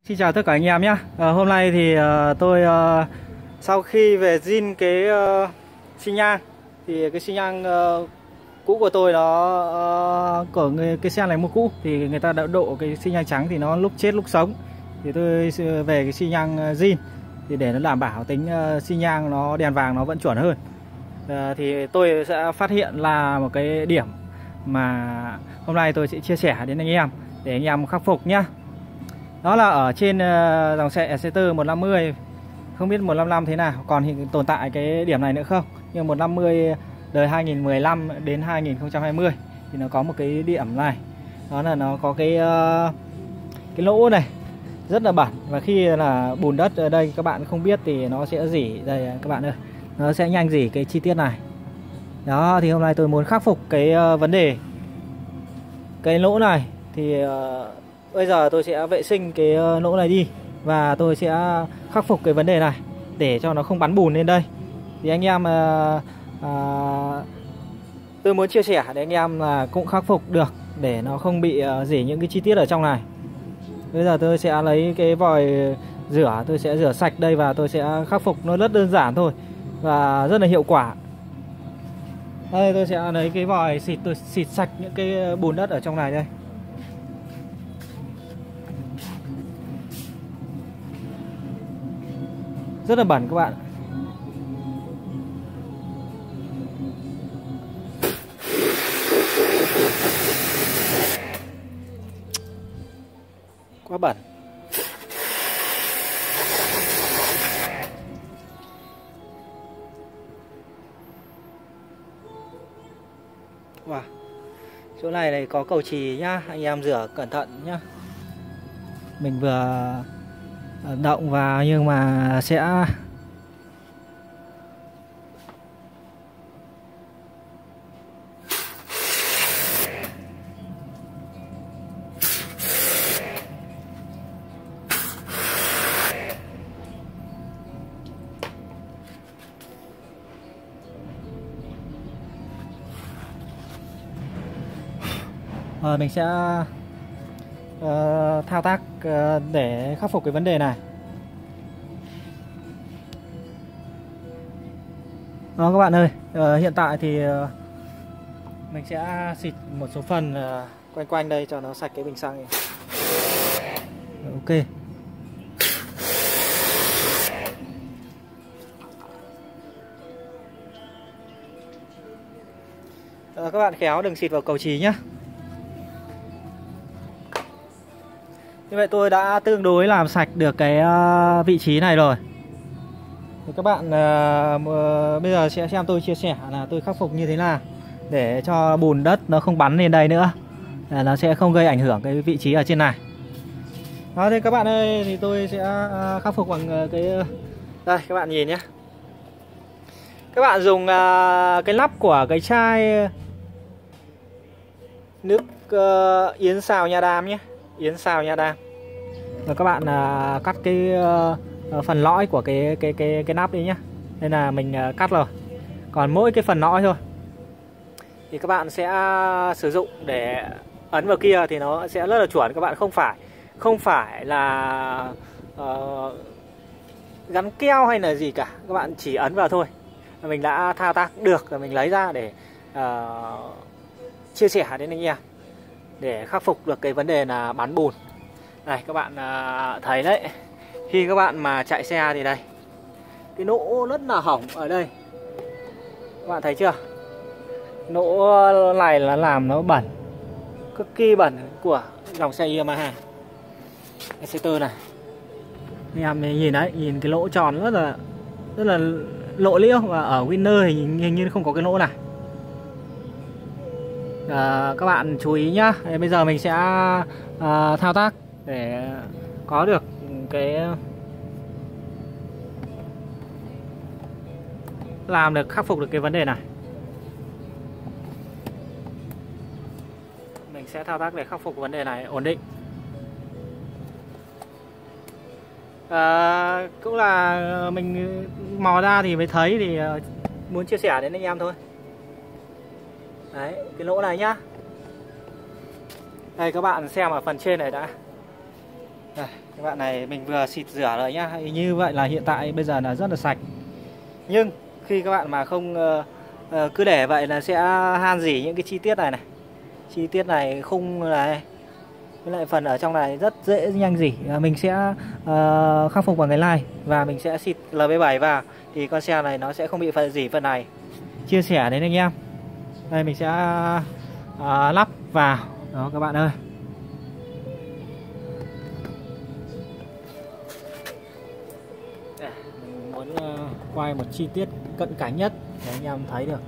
Xin chào tất cả anh em nhé. Hôm nay thì tôi sau khi về zin cái xi nhang thì cái xi nhang cũ của tôi nó của cái xe này mua cũ thì người ta đã độ cái xi nhang trắng thì nó lúc chết lúc sống, thì tôi về cái xi nhang zin thì để nó đảm bảo tính xi nhang nó đèn vàng nó vẫn chuẩn hơn. Thì tôi sẽ phát hiện là một cái điểm mà hôm nay tôi sẽ chia sẻ đến anh em để anh em khắc phục nhé. Đó là ở trên dòng xe Exciter 150, không biết 155 thế nào, còn hiện tồn tại cái điểm này nữa không. Nhưng 150 đời 2015 đến 2020 thì nó có một cái điểm này. Đó là nó có cái lỗ này rất là bẩn, và khi là bùn đất ở đây các bạn không biết thì nó sẽ rỉ đây các bạn ơi. Nó sẽ nhanh rỉ cái chi tiết này. Đó thì hôm nay tôi muốn khắc phục cái vấn đề cái lỗ này thì bây giờ tôi sẽ vệ sinh cái lỗ này đi và tôi sẽ khắc phục cái vấn đề này để cho nó không bắn bùn lên đây. Thì anh em tôi muốn chia sẻ để anh em là cũng khắc phục được để nó không bị rỉ những cái chi tiết ở trong này. Bây giờ tôi sẽ lấy cái vòi rửa, tôi sẽ rửa sạch đây và tôi sẽ khắc phục. Nó rất đơn giản thôi và rất là hiệu quả. Đây tôi sẽ lấy cái vòi xịt, tôi xịt sạch những cái bùn đất ở trong này đây. Rất là bẩn các bạn. Quá bẩn. Wow. Chỗ này có cầu chì nhá, anh em rửa cẩn thận nhá. Mình vừa động vào nhưng mà sẽ mình sẽ thao tác để khắc phục cái vấn đề này. Đó các bạn ơi, hiện tại thì mình sẽ xịt một số phần quanh quanh đây cho nó sạch cái bình xăng này. Ok. Các bạn khéo đừng xịt vào cầu chì nhé. Như vậy tôi đã tương đối làm sạch được cái vị trí này rồi. Thì các bạn bây giờ sẽ xem tôi chia sẻ là tôi khắc phục như thế nào để cho bùn đất nó không bắn lên đây nữa, nó sẽ không gây ảnh hưởng cái vị trí ở trên này. Đó thì các bạn ơi, thì tôi sẽ khắc phục bằng cái đây các bạn nhìn nhé. Các bạn dùng cái nắp của cái chai nước yến xào nha đam nhé, yến xào nha đam. Và các bạn cắt cái phần lõi của cái nắp đi nhé. Đây là mình cắt rồi, còn mỗi cái phần lõi thôi thì các bạn sẽ sử dụng để ấn vào kia thì nó sẽ rất là chuẩn. Các bạn không phải là gắn keo hay là gì cả, các bạn chỉ ấn vào thôi. Mình đã thao tác được rồi, mình lấy ra để chia sẻ đến anh em để khắc phục được cái vấn đề là bắn bùn. Này các bạn thấy đấy, khi các bạn mà chạy xe thì đây cái lỗ rất là hỏng ở đây, các bạn thấy chưa? Lỗ này là làm nó bẩn, cực kỳ bẩn của dòng xe Yamaha Exciter này. Anh em nhìn đấy, nhìn cái lỗ tròn rất là lộ liễu, và ở Winner thì hình như không có cái lỗ này. Các bạn chú ý nhá. Bây giờ mình sẽ thao tác để có được cái làm được khắc phục được cái vấn đề này. Mình sẽ thao tác để khắc phục vấn đề này ổn định. Cũng là mình mò ra thì mới thấy, thì muốn chia sẻ đến anh em thôi. Đấy, cái lỗ này nhá. Đây các bạn xem ở phần trên này đã. Đây. Cái bạn này mình vừa xịt rửa rồi nhá. Như vậy là hiện tại bây giờ là rất là sạch. Nhưng khi các bạn mà không cứ để vậy là sẽ han rỉ những cái chi tiết này này. Chi tiết này khung này, với lại phần ở trong này rất dễ nhanh rỉ. Mình sẽ khắc phục bằng cái này và mình sẽ xịt LV7 vào thì con xe này nó sẽ không bị rỉ phần này. Chia sẻ đến anh em. Đây mình sẽ lắp vào. Đó các bạn ơi. Mình muốn quay một chi tiết cận cảnh nhất để anh em thấy được.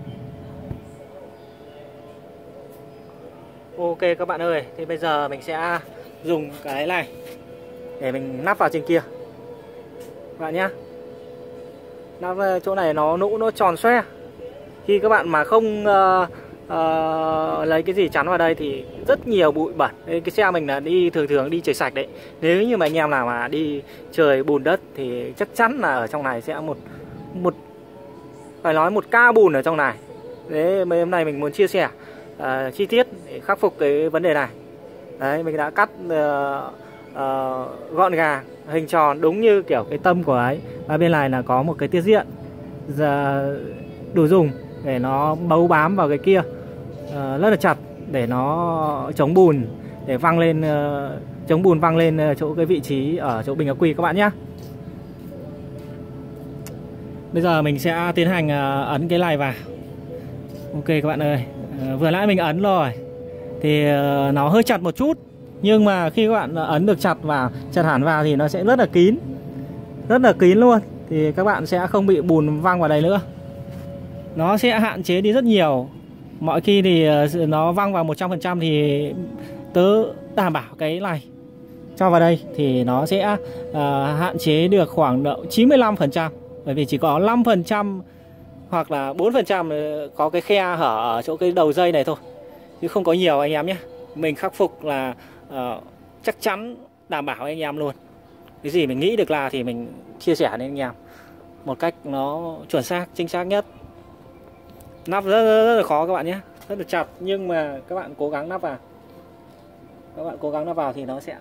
Ok các bạn ơi, thì bây giờ mình sẽ dùng cái này để mình nắp vào trên kia các bạn nhé. Nắp chỗ này nó tròn xoe. Khi các bạn mà không lấy cái gì chắn vào đây thì rất nhiều bụi bẩn. Cái xe mình là đi thường đi trời sạch đấy. Nếu như mà anh em nào mà đi trời bùn đất thì chắc chắn là ở trong này sẽ phải nói một ca bùn ở trong này. Đấy, hôm nay mình muốn chia sẻ chi tiết để khắc phục cái vấn đề này. Đấy, mình đã cắt gọn gàng, hình tròn đúng như kiểu cái tâm của ấy. Và bên này là có một cái tiết diện đủ dùng để nó bấu bám vào cái kia rất là chặt để nó chống bùn, để văng lên chống bùn văng lên chỗ cái vị trí ở chỗ bình ắc quy các bạn nhé. Bây giờ mình sẽ tiến hành ấn cái này vào. Ok các bạn ơi, vừa nãy mình ấn rồi thì nó hơi chặt một chút, nhưng mà khi các bạn ấn được chặt hẳn vào thì nó sẽ rất là kín luôn, thì các bạn sẽ không bị bùn văng vào đây nữa. Nó sẽ hạn chế đi rất nhiều. Mọi khi thì nó văng vào 100% thì tớ đảm bảo cái này cho vào đây thì nó sẽ hạn chế được khoảng độ 95%. Bởi vì chỉ có 5% hoặc là 4% có cái khe hở ở chỗ cái đầu dây này thôi, chứ không có nhiều anh em nhé. Mình khắc phục là chắc chắn đảm bảo anh em luôn. Cái gì mình nghĩ được là thì mình chia sẻ đến anh em một cách nó chuẩn xác, chính xác nhất. Nắp rất là khó các bạn nhé, rất là chặt, nhưng mà các bạn cố gắng nắp vào. Các bạn cố gắng nắp vào thì nó sẽ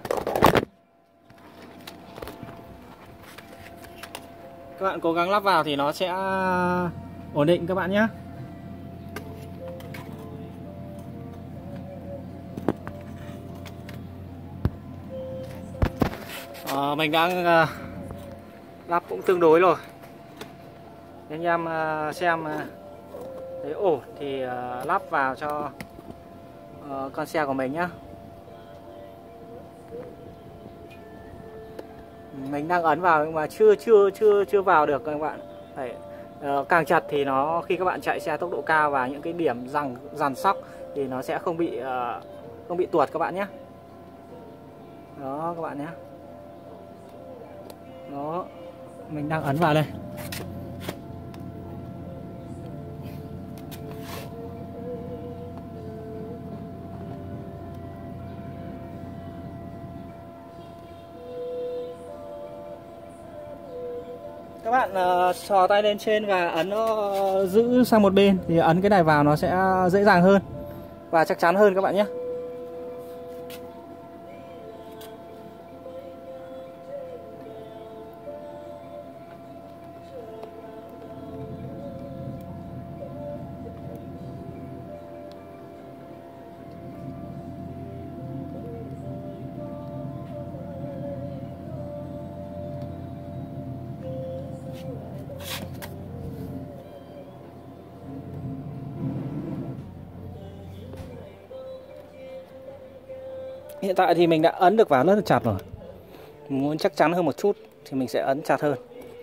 ổn định các bạn nhé. Mình đang lắp cũng tương đối rồi. Anh em xem thấy ổn thì lắp vào cho con xe của mình nhé. Mình đang ấn vào nhưng mà chưa vào được các bạn. Phải càng chặt thì nó, khi các bạn chạy xe tốc độ cao và những cái điểm dằn sóc thì nó sẽ không bị tuột các bạn nhé. Đó các bạn nhé. Đó, mình đang ấn vào đây. Các bạn sò tay lên trên và ấn nó giữ sang một bên, thì ấn cái này vào nó sẽ dễ dàng hơn và chắc chắn hơn các bạn nhé. Hiện tại thì mình đã ấn được vào rất là chặt rồi. Mình muốn chắc chắn hơn một chút thì mình sẽ ấn chặt hơn.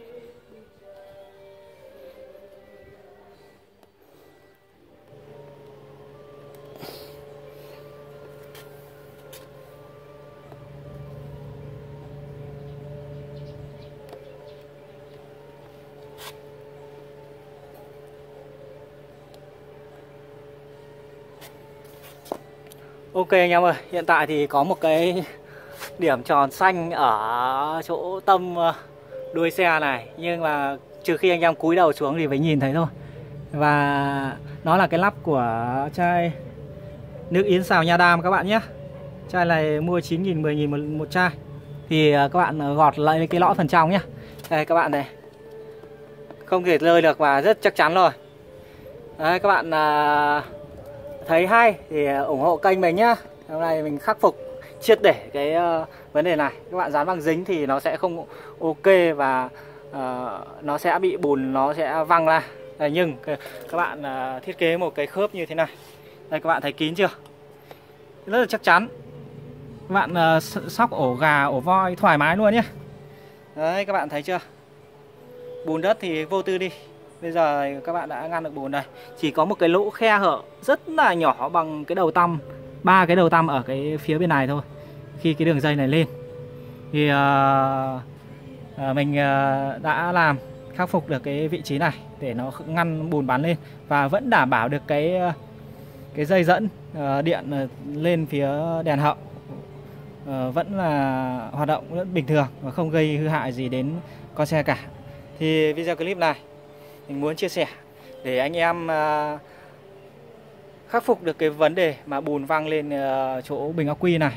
Ok anh em ơi, hiện tại thì có một cái điểm tròn xanh ở chỗ tâm đuôi xe này, nhưng mà trừ khi anh em cúi đầu xuống thì mới nhìn thấy thôi. Và nó là cái lắp của chai nước yến xào Nha Đam các bạn nhé. Chai này mua 9.000, 10.000 một chai. thì các bạn gọt lấy cái lõi phần trong nhé. Đây các bạn này, không thể rơi được và rất chắc chắn rồi. Đấy, các bạn thấy hay thì ủng hộ kênh mình nhá. Hôm nay mình khắc phục triệt để cái vấn đề này. Các bạn dán băng dính thì nó sẽ không ok và nó sẽ bị bùn, nó sẽ văng ra. Đây, nhưng các bạn thiết kế một cái khớp như thế này. Đây các bạn thấy kín chưa? Rất là chắc chắn. Các bạn xóc ổ gà, ổ voi thoải mái luôn nhé. Đấy các bạn thấy chưa? Bùn đất thì vô tư đi. Bây giờ các bạn đã ngăn được bùn đây. Chỉ có một cái lỗ khe hở rất là nhỏ bằng cái đầu tăm, 3 cái đầu tăm ở cái phía bên này thôi. Khi cái đường dây này lên thì mình đã làm khắc phục được cái vị trí này để nó ngăn bùn bắn lên và vẫn đảm bảo được cái dây dẫn điện lên phía đèn hậu vẫn là hoạt động rất bình thường và không gây hư hại gì đến con xe cả. Thì video clip này mình muốn chia sẻ để anh em khắc phục được cái vấn đề mà bùn văng lên chỗ bình ắc quy này,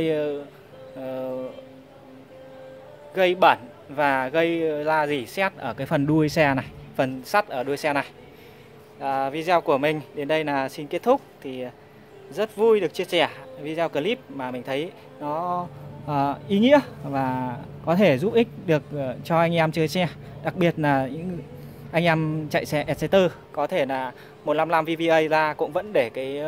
gây bẩn và gây ra rỉ sét ở cái phần đuôi xe này, phần sắt ở đuôi xe này. Video của mình đến đây là xin kết thúc. Thì rất vui được chia sẻ video clip mà mình thấy nó ý nghĩa và có thể giúp ích được cho anh em chơi xe, đặc biệt là những anh em chạy xe Exciter. Có thể là 155 VVA ra cũng vẫn để cái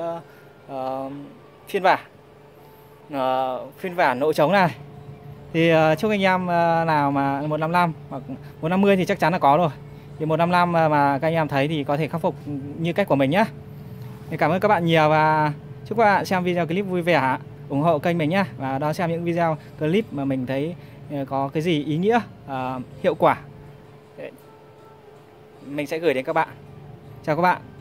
phiên bản nội trống này. Thì chúc anh em nào mà 155 hoặc 150 thì chắc chắn là có rồi. Thì 155 mà các anh em thấy thì có thể khắc phục như cách của mình nhé. Thì cảm ơn các bạn nhiều và chúc các bạn xem video clip vui vẻ, ủng hộ kênh mình nhé. Và đón xem những video clip mà mình thấy có cái gì ý nghĩa, hiệu quả mình sẽ gửi đến các bạn. Chào các bạn.